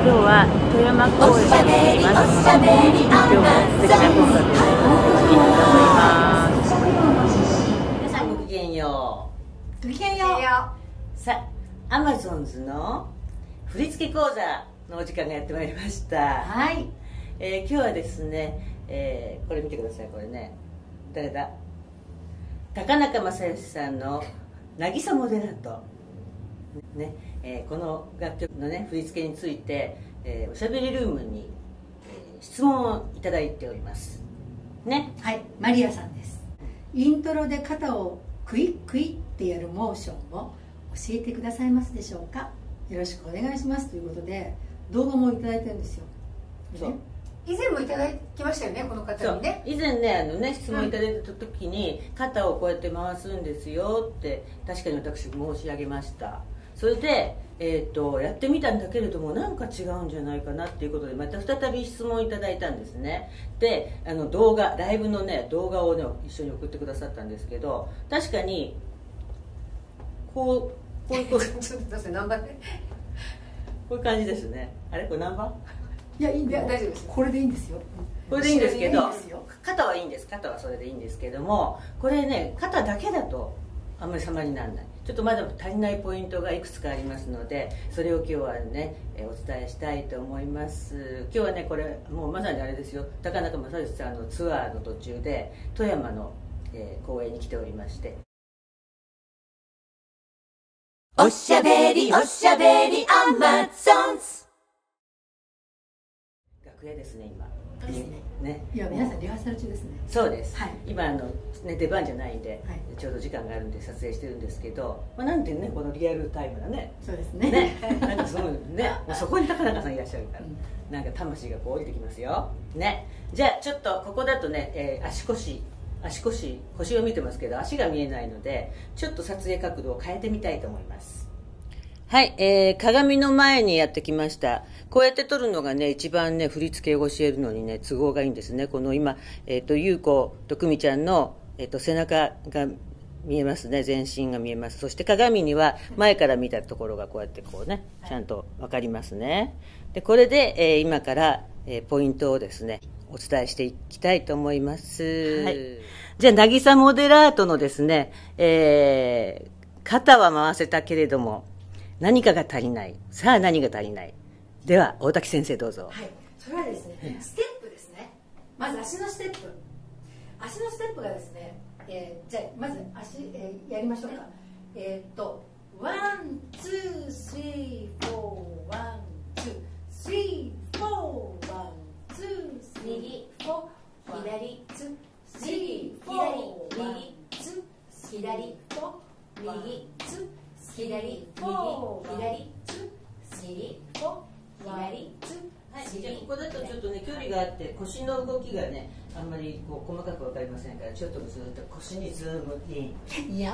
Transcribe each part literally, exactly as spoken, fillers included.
今日は富山公園にいます。今日も素敵なコンサートにお聞きになります。皆さんごきげんよう。ごきげんよう。 さあ、アマゾンズの振付講座のお時間がやってまいりました。 はい。 えー、今日はですね、えー、これ見てください。これね、誰だ？高中正義さんの「渚モデラート」ね、えー、この楽曲のね振り付けについて、えー、おしゃべりルームに、えー、質問をいただいておりますね。 はい、マリアさんです。イントロで肩をクイックイってやるモーションを教えてくださいますでしょうか。よろしくお願いしますということで動画もいただいてるんですよ。 そう、 以前もいただきましたよね、この方にね。 以前ね、あのね質問いただいた時に、うん、肩をこうやって回すんですよって確かに私申し上げました。それで、えー、とやってみたんだけれどもなんか違うんじゃないかなっていうことでまた再び質問いただいたんですね。で、あの動画ライブのね動画をね一緒に送ってくださったんですけど、確かにこうこういうこうちょっと待って、ナンバーでこういう感じですね。あれこれナンバー？いや、いいんだよ、 大丈夫です。 これでいいんですよ。 これでいいんですけど、肩はいいんです。肩はそれでいいんですけども、これね肩だけだとあんまり様にならない。ちょっとまだ足りないポイントがいくつかありますので、それを今日はねお伝えしたいと思います。今日はねこれもうまさにあれですよ、高中正義さんのツアーの途中で富山の、えー、公園に来ておりまして、 おしゃべりおしゃべりアマゾンズ楽屋ですね今。 ですね。 ね、 いや皆さんリハーサル中ですね。 そうです、 はい、 今あの、ね、出番じゃないんで、 はい、 ちょうど時間があるんで撮影してるんですけど、まあ、なんてねこのリアルタイムだね。 そうですね。 ね、なんかそのねそこに高中さんいらっしゃるから、うん、なんか魂がこう降りてきますよね。じゃあちょっとここだとね、えー、足腰足腰腰を見てますけど足が見えないのでちょっと撮影角度を変えてみたいと思います。はい、えー、鏡の前にやってきました。こうやって撮るのがね、一番ね、振り付けを教えるのにね、都合がいいんですね。この今、えっと、ゆうことくみちゃんの、えっと、背中が見えますね。全身が見えます。そして鏡には前から見たところがこうやってこうね、ちゃんとわかりますね。で、これで、えー、今から、えー、ポイントをですね、お伝えしていきたいと思います。はい。じゃあ、渚モデラートのですね、えー、肩は回せたけれども、何かが足りない。さあ何が足りない。では大滝先生どうぞ。 はい、それはですね、ステップですね。まず足のステップ。足のステップがですね、えー、じゃあまず足、えー、やりましょうか。えー、っとワンツースリーフォーワンツースリーフォーワンツー右フォー左ツースリーフォー右ツー左フォー右ツー左右左ツ右フォ左ツはい、じゃあここだとちょっとね距離があって腰の動きがねあんまりこう細かく分かりませんからちょっとずっと腰にズームイン。 いや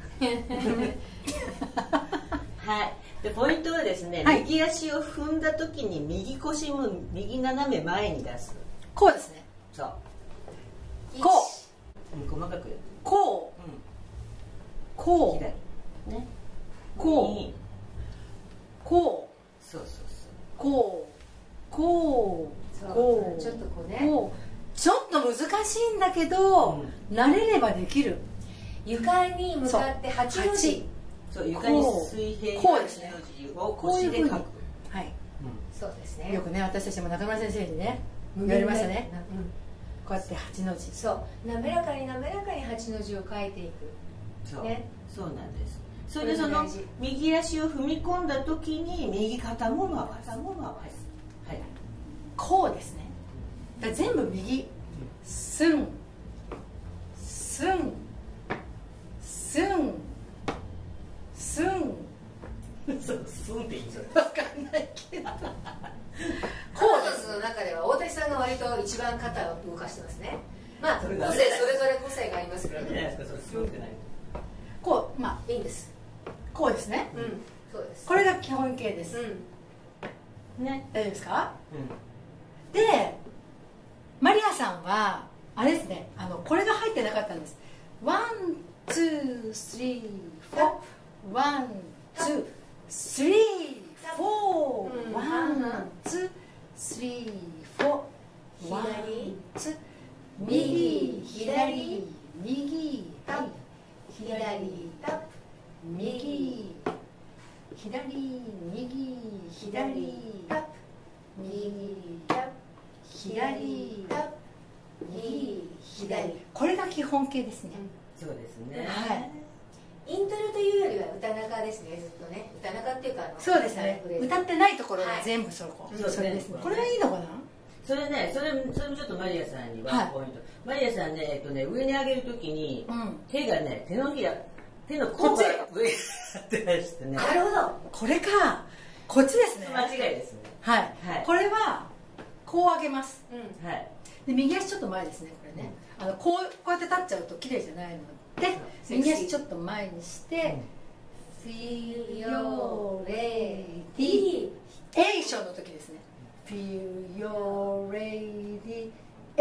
はい。でポイントはですね、はい、右足を踏んだ時に右腰も右斜め前に出す。 こうですね。 そう。 こう。うん、細かくやる。 こう。うん。こう。 左。ね。 こう。こう。 そうそうそう。 こう。こう。こう。 ちょっとこうね。 こう。ちょっと難しいんだけど、うん、慣れればできる。 床に向かって八の字。 そう、床に水平こうですね。 を腰で書く。はい。 そうですね。 よくね、私たちも中村先生にね、言われましたね。こうやって八の字。 そう、滑らかに滑らかに八の字を書いていく。 そう。そうなんです。それでその右足を踏み込んだ時に右肩も回す。も回す。はい。 こうですね。だ全部右。スン。スン。スン。スン。 そう、スンって言いそう。 わかんないけど。 コードスの中では大滝さんが割と一番肩を動かしてますね。まあ個性それぞれ個性がありますけど。こう、まあいいんです。こうですね。うん、そうです。これが基本形です。うん。ね、大丈夫ですか？うん。で、マリアさんはあれですね、あのこれが入ってなかったんです。ワン、ツー、スリー、フォー、ワン、ツー、スリー、フォー、ワン、 左タップ、右タップ、左タップ、右左。 これが基本形ですね。 そうですね。 はい。 イントロというよりは歌中ですね、ずっとね。歌中っていうか、あのそうですね。歌ってないところが全部そこ。それですね。これはいいのかな？ それね、それそれもちょっとマリアさんにはポイント。マリアさんね、えっとね、上に上げるときに手がね、手のひら、手の甲が上になってましてね。 なるほど。 これか。こっちですね。 間違いですね。 はい。これはこう上げます。 はい。 で右足ちょっと前ですね、これね。あのこうこうやって立っちゃうと綺麗じゃないので、右足ちょっと前にして、 Feel your lady エーションの時ですね。Feel your radiation,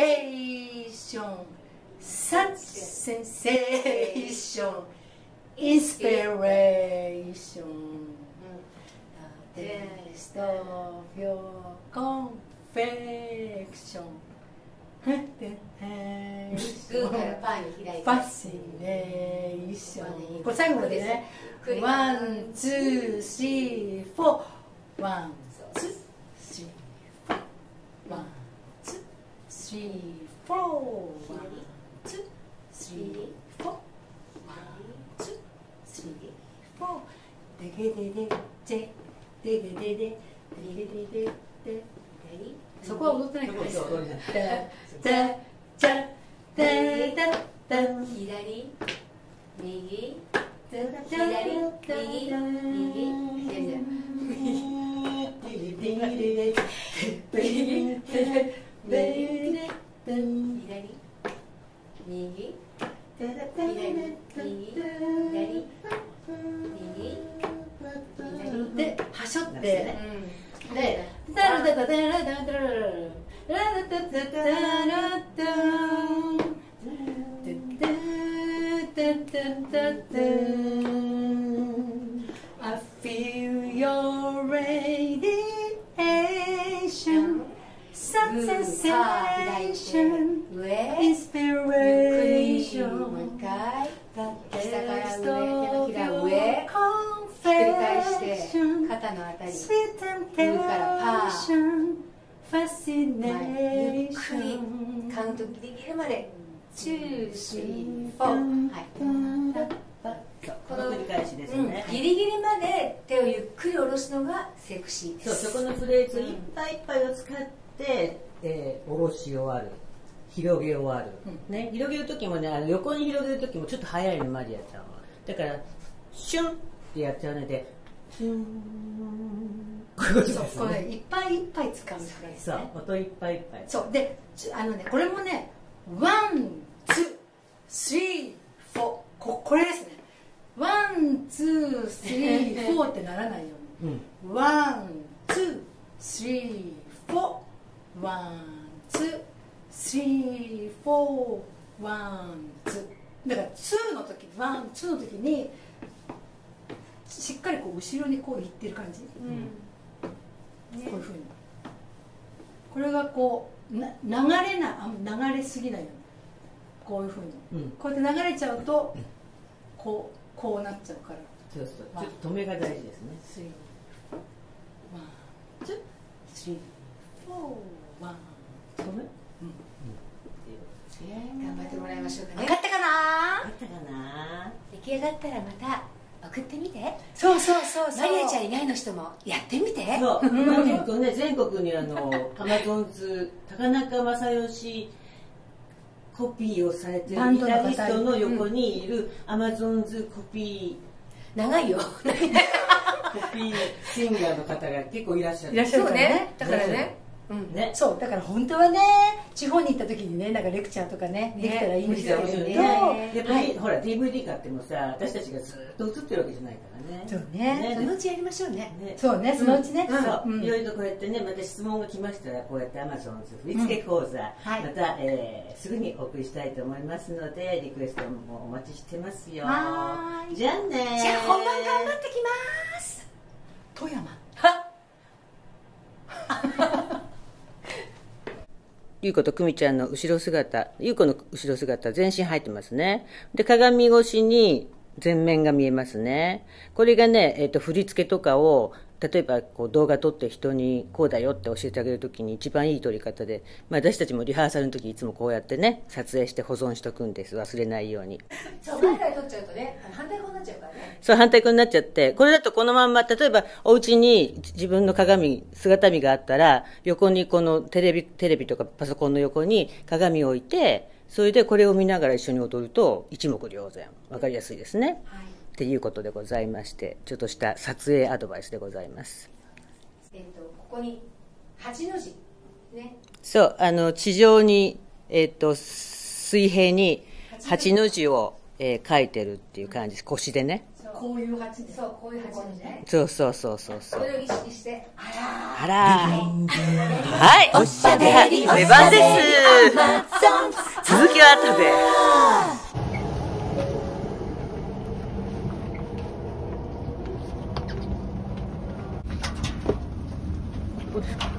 such sensation, inspiration, taste of your confection, グーからパーに開いて、 ファシネーション。これ最後までね。ワン、ツー、スリー、フォー。ワン、ツー、スリー、フォー。ワン、ツー、スリー、フォー。ワン、ツー、スリー、フォー。ワン、ツー、スリー、フォー。デゲデデデデゲデデデゲデデデ。そこは踊ってないからです。じゃじゃじゃ左、右、左、右、右、 で、はしょって、で、ダラダラダラダラダラダラダラダラダラI feel your radiation, such sensation, inspiration, taste of your confession, sweet temptation, fascination. カウントギリギリまでツー、スリー、フォー。はい。 この繰り返しですね。 ギリギリまで手をゆっくり下ろすのがセクシーです。 そう、そこのフレーズいっぱいいっぱいを使って、えー、下ろし終わる、広げ終わる、うん、ね、広げる時もね、あの横に広げる時もちょっと早いの、マリアちゃんは。だからシュンってやっちゃうので、シュン。 こういうことですね。これいっぱいいっぱい使うんですね。 そう、音いっぱいいっぱい。 そうで、あのね、これもね、ワン、ツー、スリー、フォー、ここれですね。ワン、ツー、スリー、フォーってならないように。ワン、ツー、スリー、フォー。ワン、ツー、スリー、フォー。ワン、ツー。だからツーの時、ワン、ツーの時にしっかりこう後ろにこういってる感じ。うん、こういうふうに。これがこうな流れなあ流れすぎないように。こういうふうに、うん、こうやって流れちゃうとこうこうなっちゃうから。 そうそう。ちょっと止めが大事ですね。 スリー、ワン、ツー、スリー、フォー、ワン、止め。うん。 頑張ってもらいましょうかね。 分かったかな？ 分かったかな？ 出来上がったらまた送ってみて。 そうそうそうそう。 マリアちゃん以外の人もやってみて。 そう。今結構ね、全国にあのアマゾンズ高中正義コピーをされてるギタリストの横にいるアマゾンズコピー、長いよ。 コピーシンガーの方が結構いらっしゃる。 いらっしゃるね。だからね。 うんね、そうだから本当はね、地方に行った時にね、なんかレクチャーとかね、ねできたらいいんですけど、ね、 やっぱりほら ディーブイディー 買ってもさ、私たちがずっと映ってるわけじゃないからね。 そうね。 ね、そのうちやりましょうね。 ねそうね、そのうちね。 そう、いろいろとこうやってね、また質問が来ましたら、こうやって Amazon 振付講座、うんはい、また、えー、すぐにお送りしたいと思いますので、リクエストもお待ちしてますよ。 はーい。じゃあね。 じゃあ本番頑張ってきます。 富山。 ゆうことくみちゃんの後ろ姿、ゆうこの後ろ姿、全身入ってますね。で、鏡越しに前面が見えますね。これがね、えっと、振り付けとかを、 例えばこう動画撮って人にこうだよって教えてあげるときに一番いい撮り方で、まあ、私たちもリハーサルの時いつもこうやってね撮影して保存しとくんです、忘れないように。 そう前から撮っちゃうとね反対側になっちゃうからね。 そう反対側になっちゃって、これだとこのまんま例えばお家に自分の鏡姿見があったら横にこのテレビテレビとかパソコンの横に鏡を置いて、それでこれを見ながら一緒に踊ると一目瞭然、分かりやすいですね、はい、っていうことでございまして、ちょっとした撮影アドバイスでございます。 えっとここに八の字ね。そう、 あの地上に、えっと水平に八の字を、えー、書いてるっていう感じです。腰でね。 こういう八、そうこういう八の字ね。 そうそうそうそうそう。 それを意識して、あらあらはい、おしゃべり出番です。続きは後で。どうですか。